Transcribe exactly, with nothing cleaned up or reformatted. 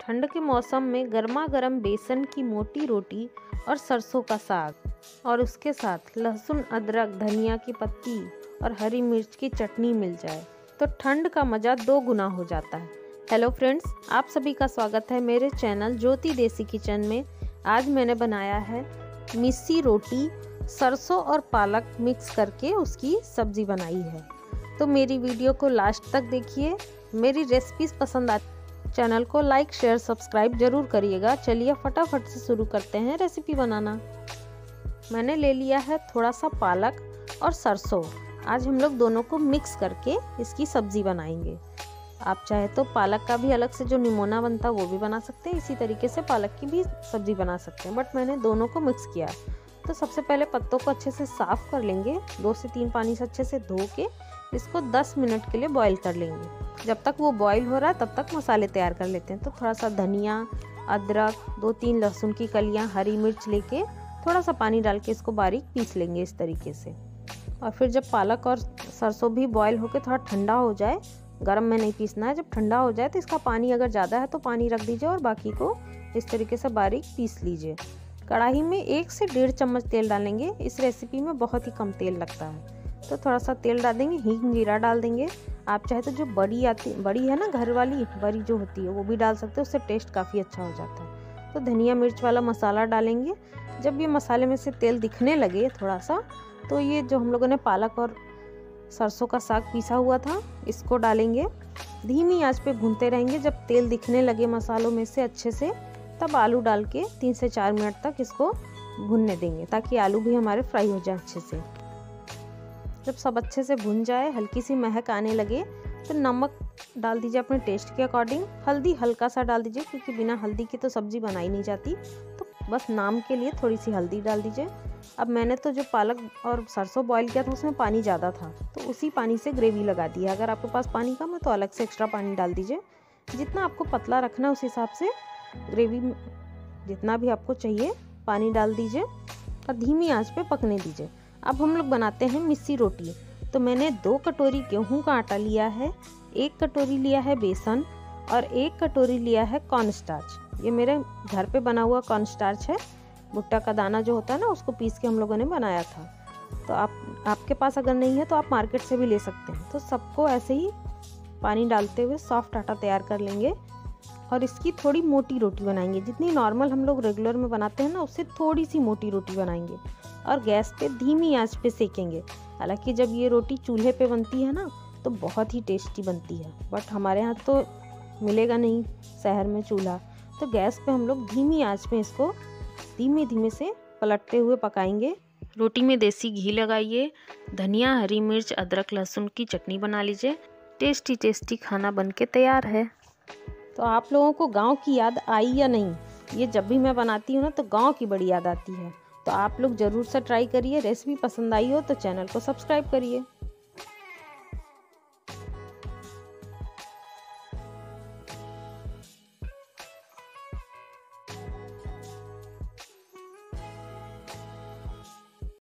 ठंड के मौसम में गर्मा गर्म बेसन की मोटी रोटी और सरसों का साग और उसके साथ लहसुन, अदरक, धनिया की पत्ती और हरी मिर्च की चटनी मिल जाए तो ठंड का मज़ा दो गुना हो जाता है। हेलो फ्रेंड्स, आप सभी का स्वागत है मेरे चैनल ज्योति देसी किचन में। आज मैंने बनाया है मिस्सी रोटी, सरसों और पालक मिक्स करके उसकी सब्ज़ी बनाई है। तो मेरी वीडियो को लास्ट तक देखिए। मेरी रेसिपीज़ पसंद आती चैनल को लाइक, शेयर, सब्सक्राइब जरूर करिएगा। चलिए फटाफट से शुरू करते हैं रेसिपी बनाना। मैंने ले लिया है थोड़ा सा पालक और सरसों। आज हम लोग दोनों को मिक्स करके इसकी सब्ज़ी बनाएंगे। आप चाहे तो पालक का भी अलग से जो निमोना बनता है वो भी बना सकते हैं, इसी तरीके से पालक की भी सब्ज़ी बना सकते हैं, बट मैंने दोनों को मिक्स किया। तो सबसे पहले पत्तों को अच्छे से साफ़ कर लेंगे, दो से तीन पानी से अच्छे से धो के इसको दस मिनट के लिए बॉईल कर लेंगे। जब तक वो बॉईल हो रहा है तब तक मसाले तैयार कर लेते हैं। तो थोड़ा सा धनिया, अदरक, दो तीन लहसुन की कलियां, हरी मिर्च लेके थोड़ा सा पानी डाल के इसको बारीक पीस लेंगे इस तरीके से। और फिर जब पालक और सरसों भी बॉईल होकर थोड़ा ठंडा हो जाए, गर्म में नहीं पीसना है, जब ठंडा हो जाए तो इसका पानी अगर ज़्यादा है तो पानी रख दीजिए और बाकी को इस तरीके से बारीक पीस लीजिए। कढ़ाई में एक से डेढ़ चम्मच तेल डालेंगे। इस रेसिपी में बहुत ही कम तेल लगता है, तो थोड़ा सा तेल डाल देंगे। हींग, जीरा डाल देंगे। आप चाहे तो जो बड़ी आती बड़ी है ना, घर वाली बड़ी जो होती है वो भी डाल सकते हो, उससे टेस्ट काफ़ी अच्छा हो जाता है। तो धनिया मिर्च वाला मसाला डालेंगे। जब ये मसाले में से तेल दिखने लगे थोड़ा सा, तो ये जो हम लोगों ने पालक और सरसों का साग पीसा हुआ था इसको डालेंगे। धीमी आंच पे भूनते रहेंगे। जब तेल दिखने लगे मसालों में से अच्छे से, तब आलू डाल के तीन से चार मिनट तक इसको भूनने देंगे ताकि आलू भी हमारे फ्राई हो जाए अच्छे से। जब सब अच्छे से भुन जाए, हल्की सी महक आने लगे, तो नमक डाल दीजिए अपने टेस्ट के अकॉर्डिंग। हल्दी हल्का सा डाल दीजिए क्योंकि बिना हल्दी की तो सब्ज़ी बनाई नहीं जाती, तो बस नाम के लिए थोड़ी सी हल्दी डाल दीजिए। अब मैंने तो जो पालक और सरसों बॉईल किया था उसमें पानी ज़्यादा था, तो उसी पानी से ग्रेवी लगा दी है। अगर आपके पास पानी कम है तो अलग से एक्स्ट्रा पानी डाल दीजिए। जितना आपको पतला रखना है उस हिसाब से ग्रेवी जितना भी आपको चाहिए पानी डाल दीजिए और धीमी आंच पे पकने दीजिए। अब हम लोग बनाते हैं मिस्सी रोटी। तो मैंने दो कटोरी गेहूं का आटा लिया है, एक कटोरी लिया है बेसन और एक कटोरी लिया है कॉर्नस्टार्च। ये मेरे घर पे बना हुआ कॉर्नस्टार्च है। भुट्टा का दाना जो होता है ना, उसको पीस के हम लोगों ने बनाया था। तो आप आपके पास अगर नहीं है तो आप मार्केट से भी ले सकते हैं। तो सबको ऐसे ही पानी डालते हुए सॉफ्ट आटा तैयार कर लेंगे और इसकी थोड़ी मोटी रोटी बनाएंगे। जितनी नॉर्मल हम लोग रेगुलर में बनाते हैं ना, उससे थोड़ी सी मोटी रोटी बनाएंगे और गैस पे धीमी आंच पे सेकेंगे। हालांकि जब ये रोटी चूल्हे पे बनती है ना तो बहुत ही टेस्टी बनती है, बट हमारे यहाँ तो मिलेगा नहीं शहर में चूल्हा। तो गैस पे हम लोग धीमी आंच पे इसको धीमे धीमे से पलटते हुए पकाएंगे। रोटी में देसी घी लगाइए, धनिया, हरी मिर्च, अदरक, लहसुन की चटनी बना लीजिए। टेस्टी टेस्टी खाना बन के तैयार है। तो आप लोगों को गांव की याद आई या नहीं? ये जब भी मैं बनाती हूँ ना तो गांव की बड़ी याद आती है। तो आप लोग ज़रूर से ट्राई करिए। रेसिपी पसंद आई हो तो चैनल को सब्सक्राइब करिए।